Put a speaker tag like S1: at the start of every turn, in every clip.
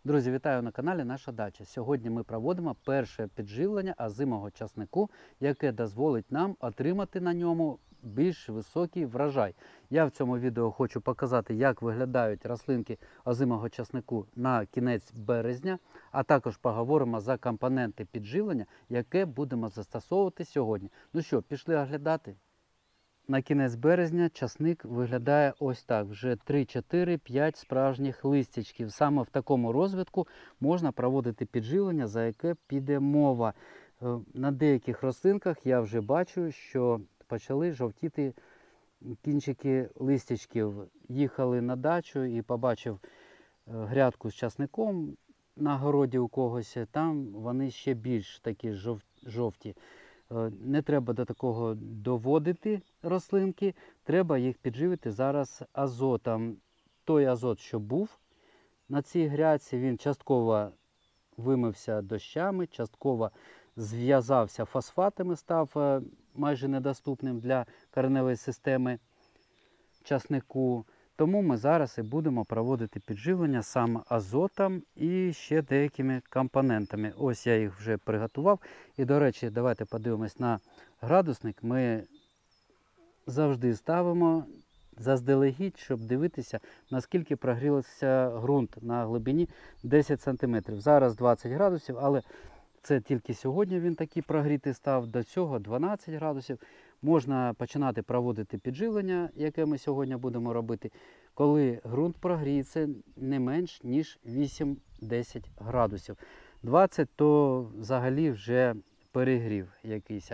S1: Друзі, вітаю на каналі Наша Дача. Сьогодні ми проводимо перше підживлення озимого часнику, яке дозволить нам отримати на ньому більш високий врожай. Я в цьому відео хочу показати, як виглядають рослинки озимого часнику на кінець березня, а також поговоримо за компоненти підживлення, яке будемо застосовувати сьогодні. Ну що, пішли оглядати? На кінець березня часник виглядає ось так. Вже 3-4-5 справжніх листячків. Саме в такому розвитку можна проводити підживлення, за яке піде мова. На деяких рослинках я вже бачу, що почали жовтіти кінчики листячків. Їхали на дачу і побачив грядку з часником на городі у когось. Там вони ще більш такі жовті. Не треба до такого доводити рослинки, треба їх підживити зараз азотом. Той азот, що був на цій грядці, він частково вимився дощами, частково зв'язався фосфатами, став майже недоступним для кореневої системи часнику. Тому ми зараз і будемо проводити підживлення саме азотом і ще деякими компонентами. Ось я їх вже приготував. І, до речі, давайте подивимось на градусник. Ми завжди ставимо заздалегідь, щоб дивитися, наскільки прогрівся ґрунт на глибині 10 см. Зараз 20 градусів, але це тільки сьогодні він такий прогрітий став, до цього 12 градусів. Можна починати проводити підживлення, яке ми сьогодні будемо робити, коли ґрунт прогріється не менш ніж 8-10 градусів. 20 то взагалі вже перегрів якийсь.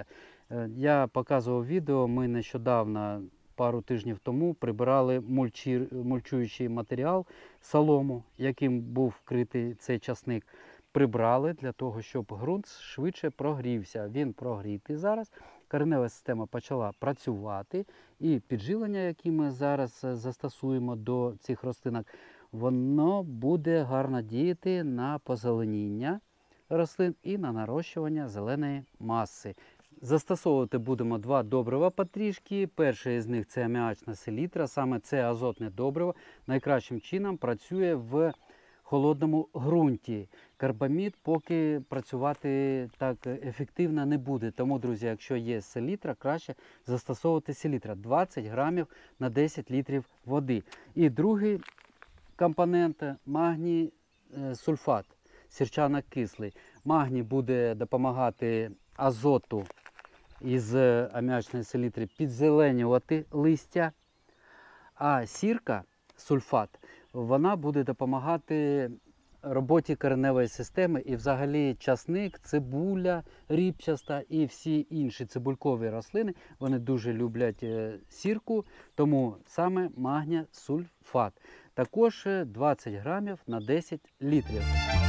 S1: Я показував відео, ми нещодавно, пару тижнів тому, прибирали мульчуючий матеріал, солому, яким був вкритий цей часник. Прибрали для того, щоб ґрунт швидше прогрівся. Він прогрітий зараз, коренева система почала працювати, і підживлення, яке ми зараз застосуємо до цих рослинок, воно буде гарно діяти на позеленіння рослин і на нарощування зеленої маси. Застосовувати будемо два добрива потрішки. Перше із них – це аміачна селітра. Саме це азотне добриво найкращим чином працює в холодному ґрунті. Карбамід поки працювати так ефективно не буде. Тому, друзі, якщо є селітра, краще застосовувати селітра. 20 грамів на 10 літрів води. І другий компонент – магній сульфат, сірчано-кислий. Магній буде допомагати азоту із аміачної селітри підзеленювати листя, а сірка, сульфат, вона буде допомагати роботі кореневої системи, і взагалі часник, цибуля ріпчаста і всі інші цибулькові рослини, вони дуже люблять сірку, тому саме магній сульфат. Також 20 грамів на 10 літрів.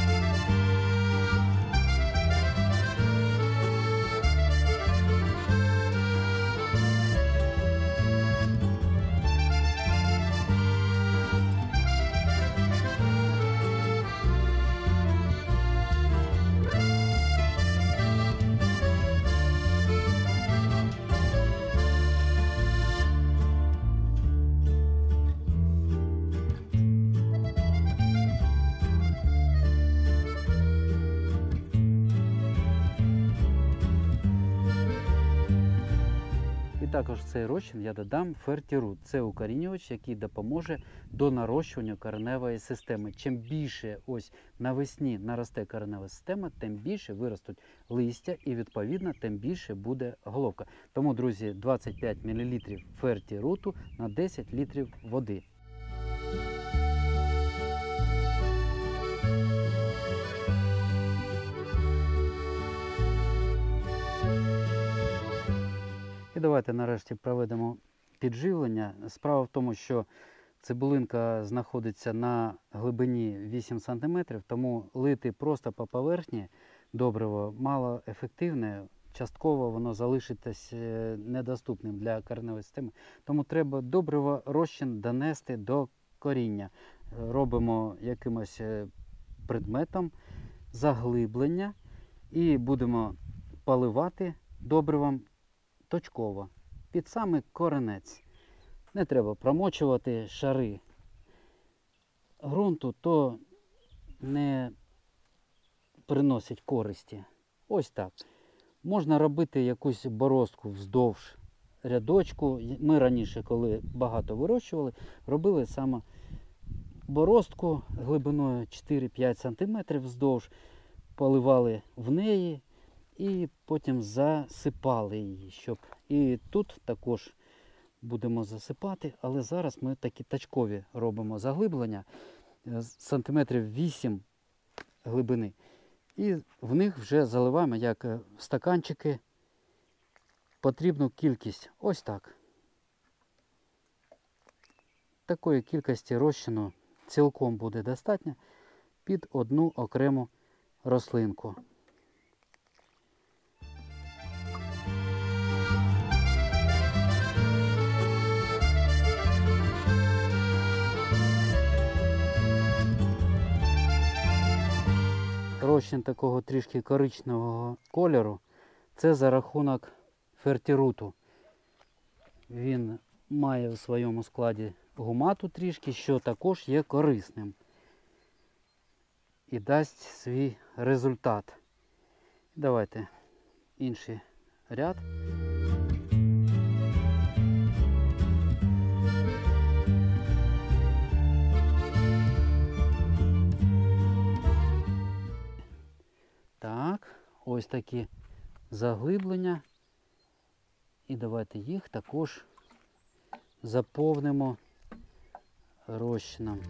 S1: Також в цей розчин я додам фертірут. Це укорінювач, який допоможе до нарощування кореневої системи. Чим більше ось навесні наросте коренева система, тим більше виростуть листя і, відповідно, тим більше буде головка. Тому, друзі, 25 мл фертіруту на 10 літрів води. І давайте нарешті проведемо підживлення. Справа в тому, що цибулинка знаходиться на глибині 8 см, тому лити просто по поверхні добриво мало ефективне, частково воно залишиться недоступним для кореневої системи. Тому треба добриво розчин донести до коріння. Робимо якимось предметом заглиблення і будемо поливати добривом точково, під самий коренець. Не треба промочувати шари ґрунту, то не приносить користі. Ось так. Можна робити якусь бороздку вздовж рядочку. Ми раніше, коли багато вирощували, робили саме бороздку глибиною 4-5 см вздовж, поливали в неї і потім засипали її. І тут також будемо засипати, але зараз ми такі тачкові робимо заглиблення сантиметрів 8 глибини. І в них вже заливаємо, як в стаканчики, потрібну кількість. Ось так. Такої кількості розчину цілком буде достатньо під одну окрему рослинку. Розчин такого трішки коричневого кольору – це за рахунок фертіруту. Він має в своєму складі гумату трішки, що також є корисним і дасть свій результат. Давайте інший ряд. Так, ось такі заглиблення. І давайте їх також заповнимо розчином.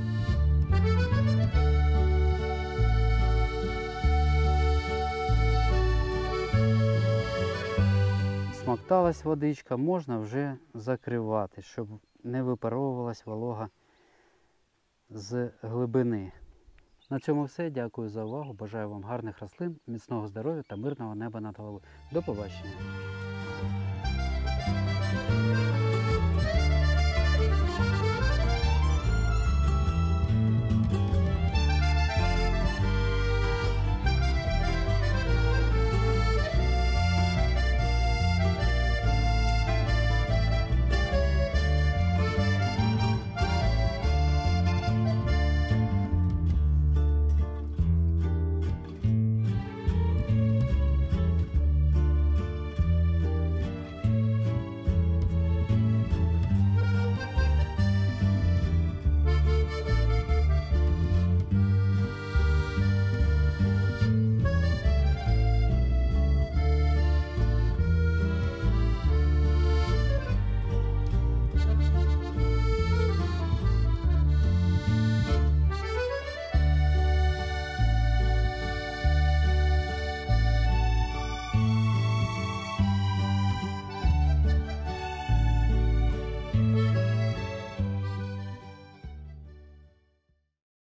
S1: Смокталась водичка, можна вже закривати, щоб не випаровувалась волога з глибини. На цьому все. Дякую за увагу. Бажаю вам гарних рослин, міцного здоров'я та мирного неба над головою. До побачення.